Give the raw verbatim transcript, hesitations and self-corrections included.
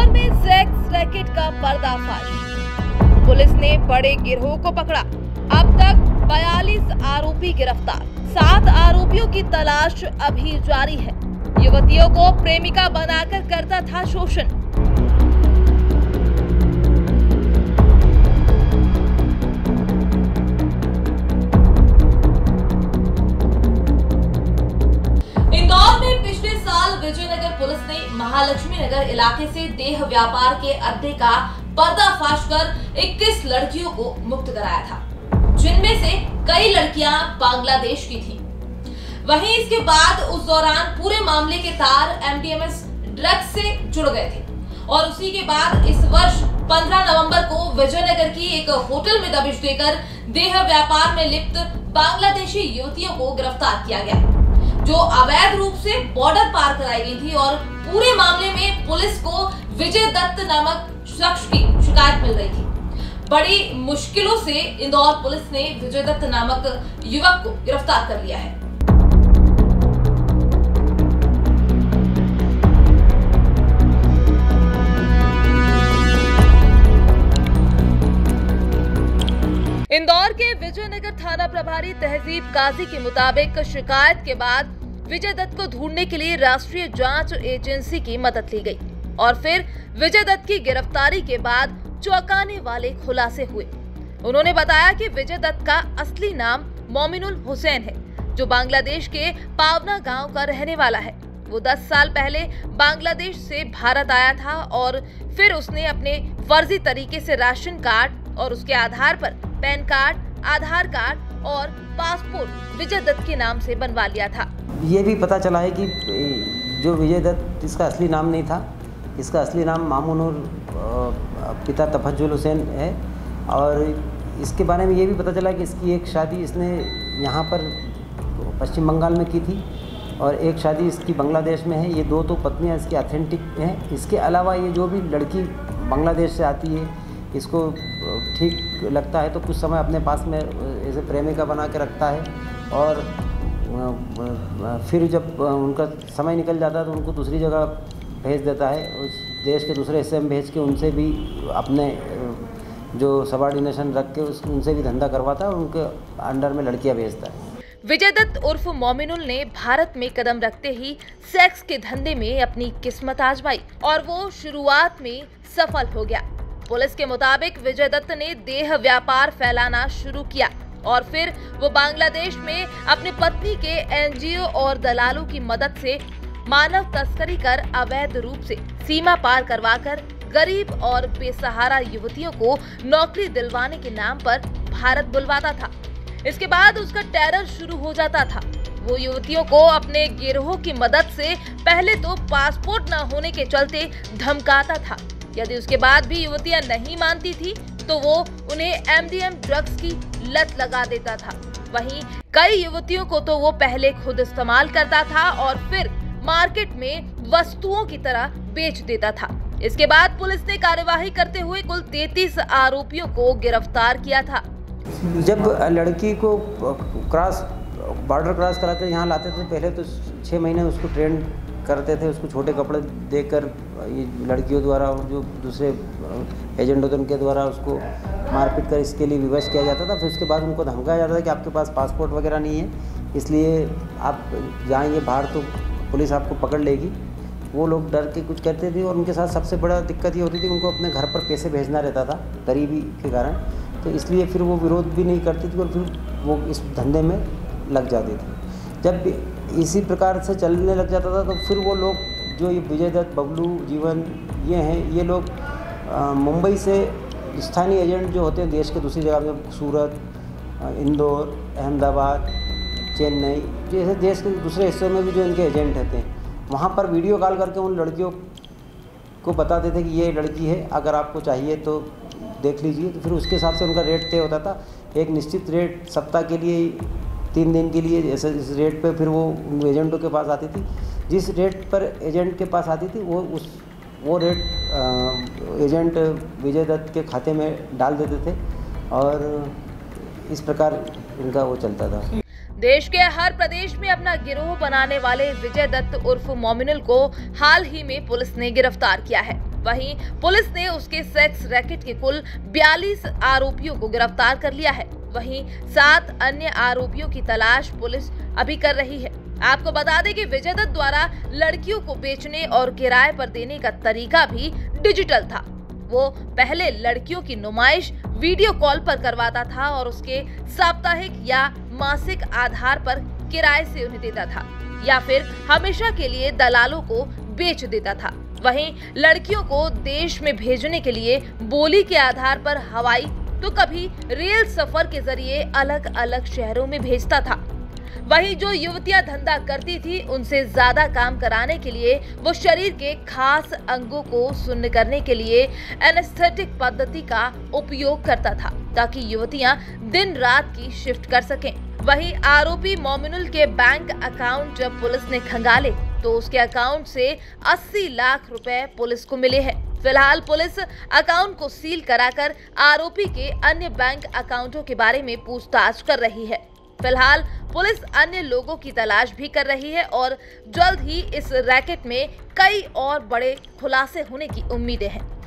इंदौर में sex racket का पर्दाफाश, पुलिस ने बड़े गिरोह को पकड़ा। अब तक बयालीस आरोपी गिरफ्तार, सात आरोपियों की तलाश अभी जारी है। युवतियों को प्रेमिका बनाकर करता था शोषण। इंदौर में पिछले साल विजयनगर पुलिस ने महालक्ष्मी नगर इलाके से देह व्यापार के अड्डे का पर्दाफाश कर इक्कीस लड़कियों को मुक्त कराया था, जिनमें से कई लड़कियां बांग्लादेश की थीं। वहीं इसके बाद उस दौरान पूरे मामले के तार एमडीएमएस ड्रग्स से जुड़ गए थे और उसी के बाद इस वर्ष पंद्रह नवंबर को विजयनगर की एक होटल में दबिश देकर देह व्यापार में लिप्त बांग्लादेशी युवतियों को गिरफ्तार किया गया, जो अवैध रूप से बॉर्डर पार कराई गई थी। और पूरे मामले में पुलिस को विजय दत्त नामक शख्स की शिकायत मिल रही थी। बड़ी मुश्किलों से इंदौर पुलिस ने विजय दत्त नामक युवक को गिरफ्तार कर लिया है। इंदौर के विजयनगर थाना प्रभारी तहजीब काजी के मुताबिक शिकायत के बाद विजय दत्त को ढूंढने के लिए राष्ट्रीय जांच एजेंसी की मदद ली गई और फिर विजय दत्त की गिरफ्तारी के बाद चौंकाने वाले खुलासे हुए। उन्होंने बताया कि विजय दत्त का असली नाम मोमिनुल हुसैन है, जो बांग्लादेश के पावना गांव का रहने वाला है। वो दस साल पहले बांग्लादेश से भारत आया था और फिर उसने अपने फर्जी तरीके से राशन कार्ड और उसके आधार पर पैन कार्ड, आधार कार्ड और पासपोर्ट विजय दत्त के नाम से बनवा लिया था। ये भी पता चला है कि जो विजय दत्त, इसका असली नाम नहीं था। इसका असली नाम मामूनुर पिता तफज्जुल हुसैन है और इसके बारे में ये भी पता चला कि इसकी एक शादी इसने यहाँ पर पश्चिम बंगाल में की थी और एक शादी इसकी बांग्लादेश में है। ये दो तो पत्नियाँ इसकी ऑथेंटिक हैं। इसके अलावा ये जो भी लड़की बांग्लादेश से आती है, इसको ठीक लगता है तो कुछ समय अपने पास में ऐसे प्रेमिका बना के रखता है और फिर जब उनका समय निकल जाता है तो उनको दूसरी जगह भेज देता है। उस देश के दूसरे हिस्से में भेज के उनसे भी अपने जो सबऑर्डिनेशन रख के उस उनसे भी धंधा करवाता है और उनके अंडर में लड़कियां भेजता है। विजय दत्त उर्फ मोमिनुल ने भारत में कदम रखते ही सेक्स के धंधे में अपनी किस्मत आजमाई और वो शुरुआत में सफल हो गया। पुलिस के मुताबिक विजय दत्त ने देह व्यापार फैलाना शुरू किया और फिर वो बांग्लादेश में अपनी पत्नी के एनजीओ और दलालों की मदद से मानव तस्करी कर अवैध रूप से सीमा पार करवाकर गरीब और बेसहारा युवतियों को नौकरी दिलवाने के नाम पर भारत बुलवाता था। इसके बाद उसका टेरर शुरू हो जाता था। वो युवतियों को अपने गिरोह की मदद से पहले तो पासपोर्ट न होने के चलते धमकाता था। यदि उसके बाद भी युवतियां नहीं मानती थी तो वो उन्हें एमडीएम ड्रग्स की लत लगा देता था। वहीं कई युवतियों को तो वो पहले खुद इस्तेमाल करता था और फिर मार्केट में वस्तुओं की तरह बेच देता था। इसके बाद पुलिस ने कार्यवाही करते हुए कुल तैंतीस आरोपियों को गिरफ्तार किया था। जब लड़की को क्रॉस बॉर्डर क्रॉस करा कर यहाँ लाते थे, पहले तो छः महीने उसको ट्रेन करते थे, उसको छोटे कपड़े देकर ये लड़कियों द्वारा और जो दूसरे एजेंट होते उनके द्वारा उसको मारपीट कर इसके लिए विवश किया जाता था। फिर उसके बाद उनको धमकाया जाता था कि आपके पास पासपोर्ट वगैरह नहीं है, इसलिए आप जाएंगे बाहर तो पुलिस आपको पकड़ लेगी। वो लोग डर के कुछ करते थे और उनके साथ सबसे बड़ा दिक्कत ये होती थी, उनको अपने घर पर पैसे भेजना रहता था गरीबी के कारण, तो इसलिए फिर वो विरोध भी नहीं करती थी और फिर वो इस धंधे में लग जाती थी। जब इसी प्रकार से चलने लग जाता था तो फिर वो लोग जो ये विजय दत्त, बबलू, जीवन ये हैं, ये लोग मुंबई से स्थानीय एजेंट जो होते हैं देश के दूसरी जगह में, सूरत, इंदौर, अहमदाबाद, चेन्नई जैसे देश के दूसरे हिस्सों में भी जो इनके एजेंट रहते हैं, वहाँ पर वीडियो कॉल करके उन लड़कियों को बताते थे कि ये लड़की है, अगर आपको चाहिए तो देख लीजिए। तो फिर उसके हिसाब से उनका रेट तय होता था। एक निश्चित रेट सप्ताह के लिए, तीन दिन के लिए, जैसे इस रेट पे फिर वो एजेंटों के पास आती थी। जिस रेट पर एजेंट के पास आती थी वो उस वो रेट एजेंट विजय दत्त के खाते में डाल देते थे और इस प्रकार इनका वो चलता था। देश के हर प्रदेश में अपना गिरोह बनाने वाले विजय दत्त उर्फ मोमिनुल को हाल ही में पुलिस ने गिरफ्तार किया है। वहीं पुलिस ने उसके सेक्स रैकेट के कुल बयालीस आरोपियों को गिरफ्तार कर लिया है। वहीं सात अन्य आरोपियों की तलाश पुलिस अभी कर रही है। आपको बता दें कि विजय दत्त द्वारा लड़कियों को बेचने और किराए पर देने का तरीका भी डिजिटल था। वो पहले लड़कियों की नुमाइश वीडियो कॉल पर करवाता था और उसके साप्ताहिक या मासिक आधार पर किराए से उन्हें देता था या फिर हमेशा के लिए दलालों को बेच देता था। वहीं लड़कियों को देश में भेजने के लिए बोली के आधार पर हवाई तो कभी रेल सफर के जरिए अलग अलग शहरों में भेजता था। वहीं जो युवतियां धंधा करती थी उनसे ज्यादा काम कराने के लिए वो शरीर के खास अंगों को सुन्न करने के लिए एनेस्थेटिक पद्धति का उपयोग करता था ताकि युवतियां दिन रात की शिफ्ट कर सकें। वहीं आरोपी मोमिनुल के बैंक अकाउंट जब पुलिस ने खंगाले तो उसके अकाउंट से अस्सी लाख रुपए पुलिस को मिले हैं। फिलहाल पुलिस अकाउंट को सील कराकर आरोपी के अन्य बैंक अकाउंटों के बारे में पूछताछ कर रही है। फिलहाल पुलिस अन्य लोगों की तलाश भी कर रही है और जल्द ही इस रैकेट में कई और बड़े खुलासे होने की उम्मीदें हैं।